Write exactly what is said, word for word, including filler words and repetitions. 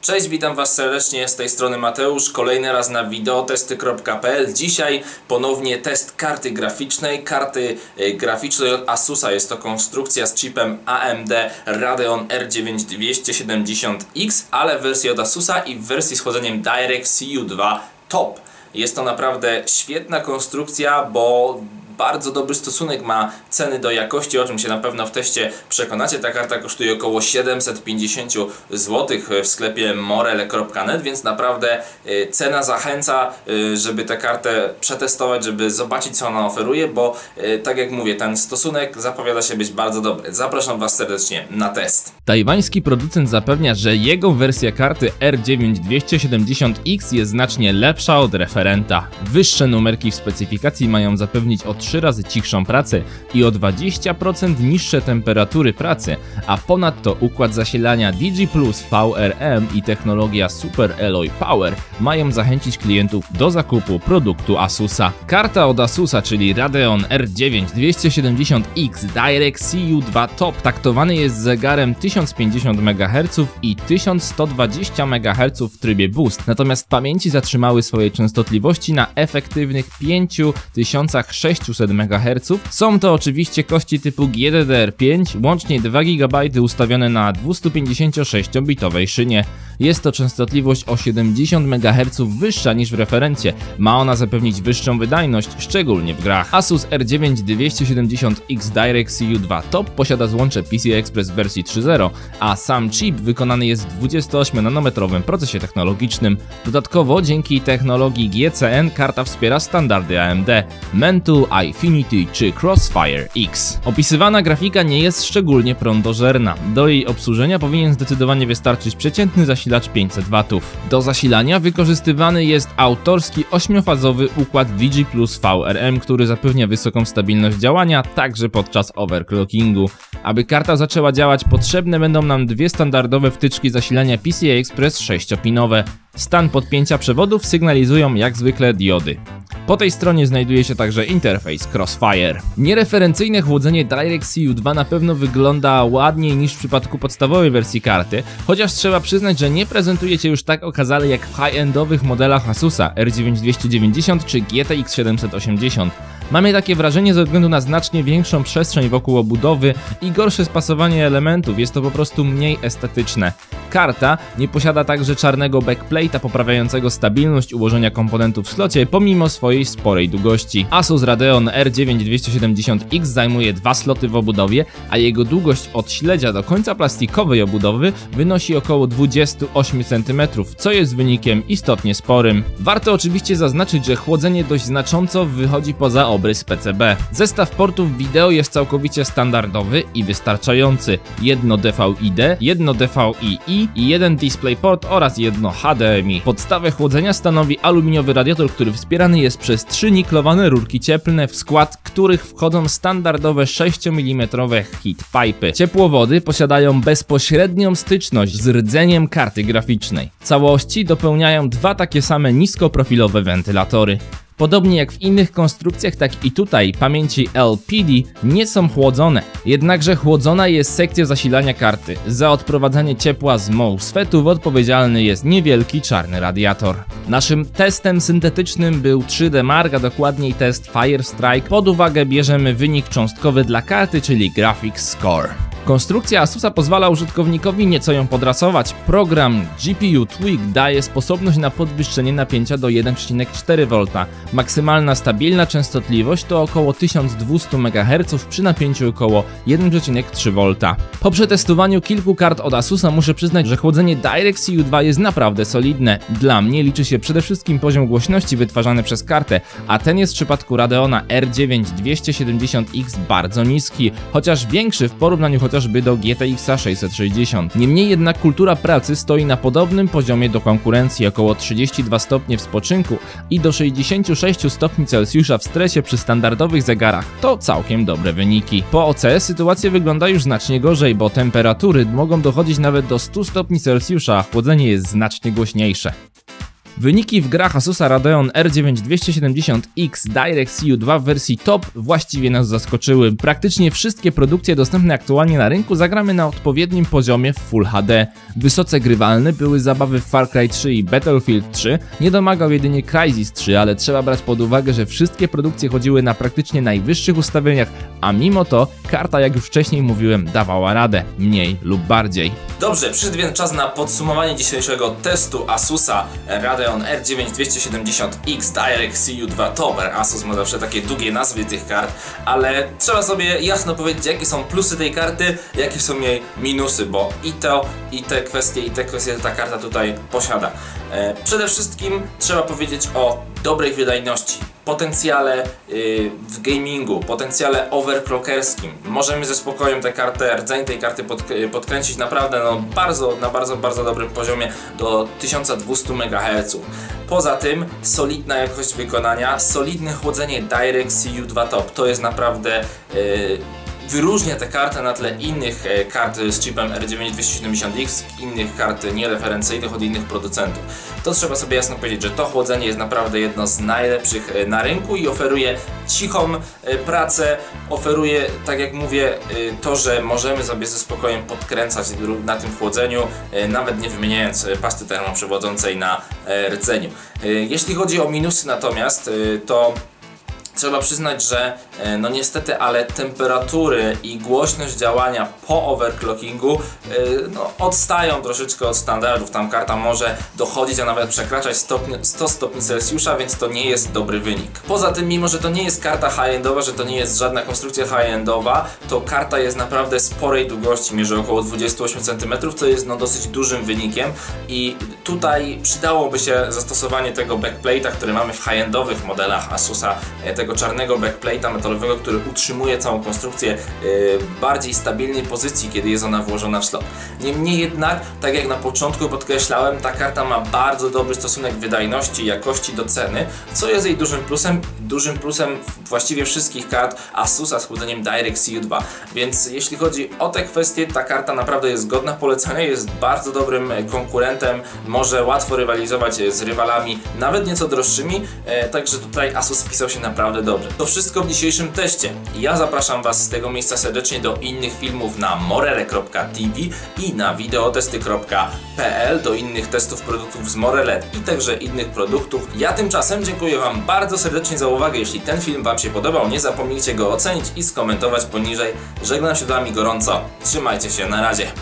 Cześć, witam was serdecznie, z tej strony Mateusz, kolejny raz na wideotesty kropka p l. Dzisiaj ponownie test karty graficznej, karty y, graficznej od Asusa. Jest to konstrukcja z chipem A M D Radeon R dziewięć dwieście siedemdziesiąt X, ale w wersji od Asusa i w wersji z chłodzeniem DirectC U dwa Top. Jest to naprawdę świetna konstrukcja, bo bardzo dobry stosunek ma ceny do jakości, o czym się na pewno w teście przekonacie. Ta karta kosztuje około siedemset pięćdziesiąt złotych w sklepie morele kropka net, więc naprawdę y, cena zachęca, y, żeby tę kartę przetestować, żeby zobaczyć, co ona oferuje, bo y, tak jak mówię, ten stosunek zapowiada się być bardzo dobry. Zapraszam was serdecznie na test. Tajwański producent zapewnia, że jego wersja karty R dziewięć dwieście siedemdziesiąt X jest znacznie lepsza od referenta. Wyższe numerki w specyfikacji mają zapewnić o trzy razy cichszą pracę i o dwadzieścia procent niższe temperatury pracy, a ponadto układ zasilania D G plus V R M i technologia Super Alloy Power mają zachęcić klientów do zakupu produktu Asusa. Karta od Asusa, czyli Radeon R dziewięć dwieście siedemdziesiąt X DirectC U dwa Top, taktowany jest zegarem tysiąc pięćdziesiąt megaherców i tysiąc sto dwadzieścia megaherców w trybie Boost, natomiast pamięci zatrzymały swoje częstotliwości na efektywnych pięć tysięcy sześćset megaherców. Są to oczywiście kości typu G D D R pięć, łącznie dwa gigabajty ustawione na dwiestopięćdziesięciosześciobitowej szynie. Jest to częstotliwość o siedemdziesiąt megaherców wyższa niż w referencie. Ma ona zapewnić wyższą wydajność, szczególnie w grach. Asus R dziewięć dwieście siedemdziesiąt X DirectC U dwa Top posiada złącze P C I Express w wersji trzy zero, a sam chip wykonany jest w dwudziestoośmionanometrowym procesie technologicznym. Dodatkowo dzięki technologii G C N karta wspiera standardy A M D, Mental, Infinity czy Crossfire X. Opisywana grafika nie jest szczególnie prądożerna. Do jej obsłużenia powinien zdecydowanie wystarczyć przeciętny zasilacz pięćset watów. Do zasilania wykorzystywany jest autorski ośmiofazowy układ D G plus V R M, który zapewnia wysoką stabilność działania także podczas overclockingu. Aby karta zaczęła działać, potrzebne będą nam dwie standardowe wtyczki zasilania P C I Express sześciopinowe. Stan podpięcia przewodów sygnalizują jak zwykle diody. Po tej stronie znajduje się także interfejs Crossfire. Niereferencyjne chłodzenie DirectC U dwa na pewno wygląda ładniej niż w przypadku podstawowej wersji karty, chociaż trzeba przyznać, że nie prezentuje się już tak okazale jak w high-endowych modelach Asusa R dziewięć dwieście dziewięćdziesiąt czy G T X siedemset osiemdziesiąt. Mamy takie wrażenie ze względu na znacznie większą przestrzeń wokół obudowy i gorsze spasowanie elementów, jest to po prostu mniej estetyczne. Karta nie posiada także czarnego backplate'a poprawiającego stabilność ułożenia komponentów w slocie pomimo swojej sporej długości. Asus Radeon R dziewięć dwieście siedemdziesiąt X zajmuje dwa sloty w obudowie, a jego długość od śledzia do końca plastikowej obudowy wynosi około dwadzieścia osiem centymetrów, co jest wynikiem istotnie sporym. Warto oczywiście zaznaczyć, że chłodzenie dość znacząco wychodzi poza obrys P C B. Zestaw portów wideo jest całkowicie standardowy i wystarczający. Jedno D V I D, jedno D V I I i jeden DisplayPort oraz jedno H D M I. Podstawę chłodzenia stanowi aluminiowy radiator, który wspierany jest przez trzy niklowane rurki cieplne, w skład których wchodzą standardowe sześciomilimetrowe heat pipe'y. Ciepłowody posiadają bezpośrednią styczność z rdzeniem karty graficznej. Całości dopełniają dwa takie same niskoprofilowe wentylatory. Podobnie jak w innych konstrukcjach, tak i tutaj pamięci L P D nie są chłodzone, jednakże chłodzona jest sekcja zasilania karty. Za odprowadzanie ciepła z MOSFETów odpowiedzialny jest niewielki czarny radiator. Naszym testem syntetycznym był trzy D Mark, a dokładniej test Firestrike. Pod uwagę bierzemy wynik cząstkowy dla karty, czyli Graphics Score. Konstrukcja Asusa pozwala użytkownikowi nieco ją podrasować. Program G P U Tweak daje sposobność na podwyższenie napięcia do jeden przecinek cztery wolta. Maksymalna stabilna częstotliwość to około tysiąc dwieście megaherców przy napięciu około jeden przecinek trzy wolta. Po przetestowaniu kilku kart od Asusa muszę przyznać, że chłodzenie DirectC U dwa jest naprawdę solidne. Dla mnie liczy się przede wszystkim poziom głośności wytwarzany przez kartę, a ten jest w przypadku Radeona R dziewięć dwieście siedemdziesiąt X bardzo niski, chociaż większy w porównaniu chociażby do G T X sześćset sześćdziesiąt. Niemniej jednak kultura pracy stoi na podobnym poziomie do konkurencji, około trzydzieści dwa stopnie w spoczynku i do sześćdziesiąt sześć stopni Celsjusza w stresie przy standardowych zegarach. To całkiem dobre wyniki. Po O C sytuacja wygląda już znacznie gorzej, bo temperatury mogą dochodzić nawet do stu stopni Celsjusza, a chłodzenie jest znacznie głośniejsze. Wyniki w grach Asusa Radeon R dziewięć dwieście siedemdziesiąt X DirectX U dwa w wersji top właściwie nas zaskoczyły. Praktycznie wszystkie produkcje dostępne aktualnie na rynku zagramy na odpowiednim poziomie w Full H D. Wysoce grywalne były zabawy w Far Cry trzy i Battlefield trzy, nie domagał jedynie Crysis trzy, ale trzeba brać pod uwagę, że wszystkie produkcje chodziły na praktycznie najwyższych ustawieniach, a mimo to karta, jak już wcześniej mówiłem, dawała radę, mniej lub bardziej. Dobrze, przyszedł więc czas na podsumowanie dzisiejszego testu Asusa Radeon R dziewięć dwieście siedemdziesiąt X DirectX U dwa Top. Asus ma zawsze takie długie nazwy tych kart, ale trzeba sobie jasno powiedzieć, jakie są plusy tej karty, jakie są jej minusy, bo i to, i te kwestie, i te kwestie ta karta tutaj posiada. E, przede wszystkim trzeba powiedzieć o dobrej wydajności, potencjale yy, w gamingu, potencjale overclockerskim. Możemy ze spokojem tę kartę, rdzeń tej karty pod, podkręcić naprawdę no, bardzo, na bardzo, bardzo dobrym poziomie do tysiąc dwieście megaherców. Poza tym solidna jakość wykonania, solidne chłodzenie DirectX U dwa Top. To jest naprawdę yy, wyróżnia tę kartę na tle innych e, kart z chipem R dziewięć dwieście siedemdziesiąt X, innych kart niereferencyjnych od innych producentów. To trzeba sobie jasno powiedzieć, że to chłodzenie jest naprawdę jedno z najlepszych e, na rynku i oferuje cichą e, pracę, oferuje, tak jak mówię, e, to, że możemy sobie ze spokojem podkręcać na tym chłodzeniu, e, nawet nie wymieniając e, pasty termoprzewodzącej na e, rdzeniu. E, jeśli chodzi o minusy natomiast, e, to trzeba przyznać, że no niestety, ale temperatury i głośność działania po overclockingu no, odstają troszeczkę od standardów. Tam karta może dochodzić, a nawet przekraczać stopni, sto stopni Celsjusza, więc to nie jest dobry wynik. Poza tym, mimo że to nie jest karta high-endowa, że to nie jest żadna konstrukcja high-endowa, to karta jest naprawdę sporej długości, mierzy około dwadzieścia osiem centymetrów, co jest no, dosyć dużym wynikiem i tutaj przydałoby się zastosowanie tego backplate'a, który mamy w high-endowych modelach Asusa, tego czarnego backplate'a metalowego, który utrzymuje całą konstrukcję w bardziej stabilnej pozycji, kiedy jest ona włożona w slot. Niemniej jednak, tak jak na początku podkreślałem, ta karta ma bardzo dobry stosunek wydajności i jakości do ceny, co jest jej dużym plusem, dużym plusem właściwie wszystkich kart Asusa z chłodzeniem DirectX U dwa. Więc jeśli chodzi o te kwestie, ta karta naprawdę jest godna polecenia, jest bardzo dobrym konkurentem, może łatwo rywalizować z rywalami, nawet nieco droższymi, także tutaj Asus spisał się naprawdę dobrze. To wszystko w dzisiejszym teście. Ja zapraszam Was z tego miejsca serdecznie do innych filmów na morele kropka t v i na videotesty kropka p l, do innych testów produktów z Morele i także innych produktów. Ja tymczasem dziękuję Wam bardzo serdecznie za uwagę. Jeśli ten film Wam się podobał, nie zapomnijcie go ocenić i skomentować poniżej. Żegnam się z Wami gorąco. Trzymajcie się, na razie.